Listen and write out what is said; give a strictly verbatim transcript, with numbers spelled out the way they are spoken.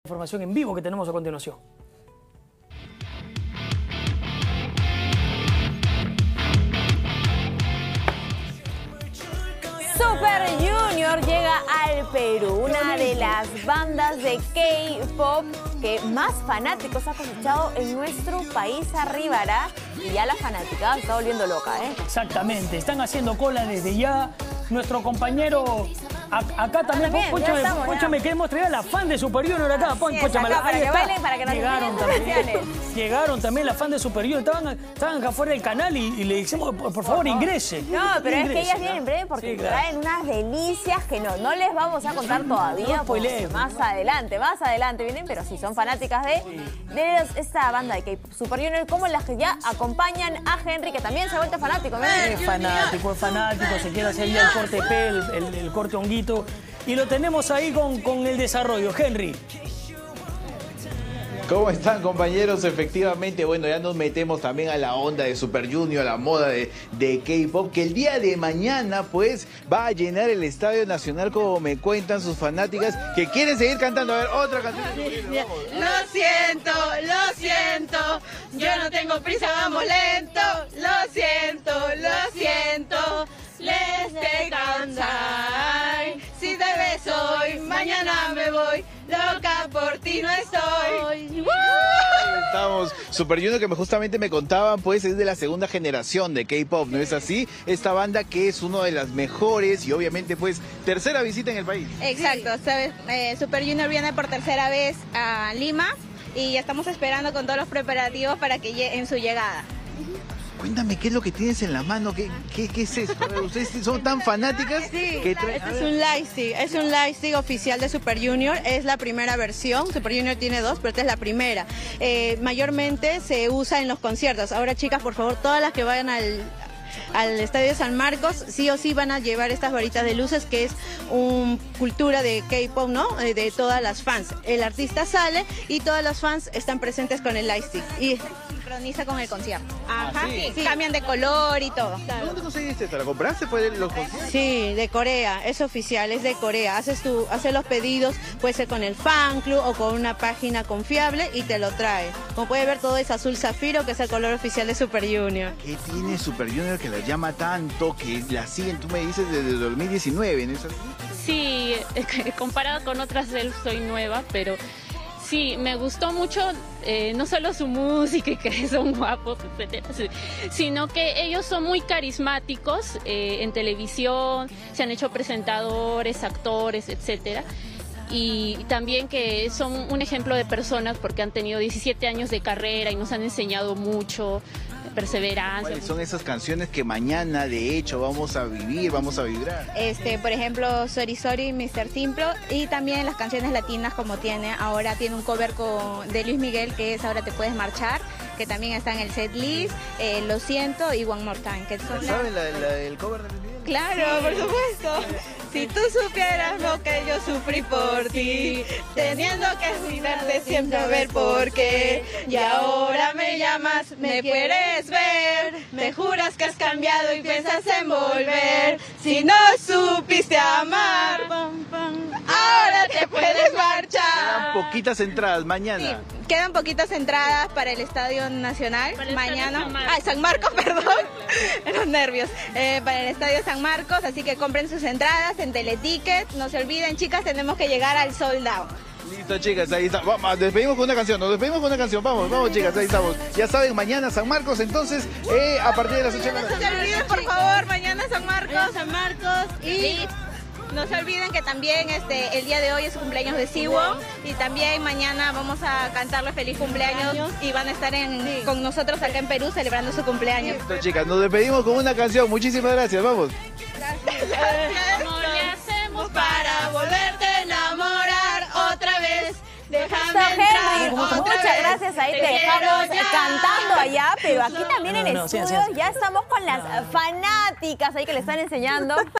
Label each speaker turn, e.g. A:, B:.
A: Información en vivo que tenemos a continuación.
B: Super Junior llega al Perú, una de las bandas de K-pop que más fanáticos ha cosechado en nuestro país. Arribará y ya la fanaticada se está volviendo loca, ¿eh?
A: Exactamente, están haciendo cola desde ya. Nuestro compañero a, acá también,
B: también
A: Pónchame, Pónchame, queremos traer a la fan de Super Junior acá. Pon,
B: es,
A: Pónchame,
B: acá, para
A: ahí
B: que
A: está.
B: bailen, para que nos
A: Llegaron también,
B: especiales.
A: llegaron también la fan de Super Junior. Estaban, estaban acá afuera del canal y, y le dijimos, por, por favor, ingrese.
B: No, pero
A: ingrese,
B: es que ellas
A: ¿no?
B: vienen en breve porque
A: sí, claro.
B: traen unas delicias que no, no les vamos a contar todavía.
A: No,
B: porque más adelante, más adelante vienen, pero sí son fanáticas de, de los, esta banda de K-pop Super Junior, como las que ya acompañan a Henry, que también se ha vuelto fanático. ¿No?
A: Es fanático, es fanático, se quiere hacer ya el corte P, el, el, el corte honguito. Y lo tenemos ahí con, con el desarrollo. Henry.
C: ¿Cómo están, compañeros? Efectivamente, bueno, ya nos metemos también a la onda de Super Junior, a la moda de, de K-pop, que el día de mañana, pues, va a llenar el Estadio Nacional, como me cuentan sus fanáticas, que quieren seguir cantando. A ver, otra canción.
D: Lo siento, lo siento, yo no tengo prisa, vamos lento. Lo siento, lo siento, les de cantar. Si te ves hoy, mañana me voy, loca por ti no estoy.
C: Estamos, Super Junior, que me, justamente me contaban, pues, es de la segunda generación de K-pop, ¿no es así? Esta banda que es una de las mejores y obviamente, pues, tercera visita en el país.
D: Exacto, sabes, eh, Super Junior viene por tercera vez a Lima y ya estamos esperando con todos los preparativos para que llegue en su llegada.
C: Cuéntame, ¿qué es lo que tienes en la mano? ¿Qué, qué, qué es esto? ¿Ustedes son tan fanáticas?
D: Sí,
C: que traen...
E: Este es un lightstick, es un lightstick oficial de Super Junior, es la primera versión. Super Junior tiene dos, pero esta es la primera. Eh, mayormente se usa en los conciertos. Ahora, chicas, por favor, todas las que vayan al... al Estadio de San Marcos, sí o sí van a llevar estas varitas de luces, que es una cultura de K-pop, ¿no? De, de todas las fans. El artista sale y todas las fans están presentes con el lightstick. Y
D: sincroniza con el concierto.
C: Ajá, sí.
D: Sí, cambian de color y todo.
C: ¿Dónde conseguiste esta? ¿La compraste? ¿Fue de los conciertos?
E: sí, de Corea, es oficial, es de Corea. Haces, tu, haces los pedidos, puede ser con el fan club o con una página confiable y te lo trae. Como puedes ver, todo es azul zafiro, que es el color oficial de Super Junior.
C: ¿Qué tiene Super Junior que la llama tanto, que la siguen, tú me dices, desde dos mil diecinueve, ¿no es así?
F: Sí, comparado con otras de él soy nueva, pero sí, me gustó mucho eh, no solo su música y que son guapos, etcétera, sino que ellos son muy carismáticos eh, en televisión, se han hecho presentadores, actores, etcétera. Y también que son un ejemplo de personas porque han tenido diecisiete años de carrera y nos han enseñado mucho, perseverancia.
C: ¿Cuáles son esas canciones que mañana, de hecho, vamos a vivir, vamos a vibrar?
D: Este, por ejemplo, Sorry Sorry, mister Simple, y también las canciones latinas, como tiene, ahora tiene un cover con, de Luis Miguel, que es Ahora te puedes marchar, que también está en el set list, eh, Lo siento y One More Time. Que son
C: ¿Saben la, la del cover de Luis Miguel?
D: Claro, sí, por supuesto. Si tú supieras lo que yo sufrí por ti, teniendo que cuidarte siempre a ver por qué. Y ahora me llamas, me quieres ver, me juras que has cambiado y piensas en volver. Si no supiste amar, ahora te puedes marchar.
C: Quedan poquitas entradas mañana.
D: Sí, quedan poquitas entradas para el Estadio Nacional.
F: Para el
D: mañana.
F: Estadio San Marcos.
D: Ah, San Marcos, perdón. Los nervios. Eh, para el Estadio San Marcos, así que compren sus entradas en Teleticket. No se olviden, chicas, tenemos que llegar al sold out.
C: Listo, chicas, ahí está. Vamos, nos despedimos con una canción, nos despedimos con una canción. Vamos, vamos, chicas, ahí estamos. Ya saben, mañana San Marcos, entonces, eh, a partir de las ocho de la
D: No
C: noche.
D: se olviden, por favor, mañana San Marcos.
E: San Marcos
D: Y no se olviden que también este, el día de hoy es cumpleaños de Siwon y también mañana vamos a cantarle feliz cumpleaños y van a estar en, con nosotros acá en Perú celebrando su cumpleaños.
C: Listo, chicas, nos despedimos con una canción. Muchísimas gracias, vamos.
F: ¿Cómo le hacemos
D: Para volverte a enamorar otra vez. Déjame
B: Henry,
D: entrar otra
B: muchas
D: vez.
B: gracias, ahí te,
D: Te
B: dejamos
D: quiero ya.
B: cantando allá, pero aquí también
A: No,
B: en
A: no, sí,
B: estudios
A: sí, sí.
B: ya estamos con las fanáticas ahí que le están enseñando.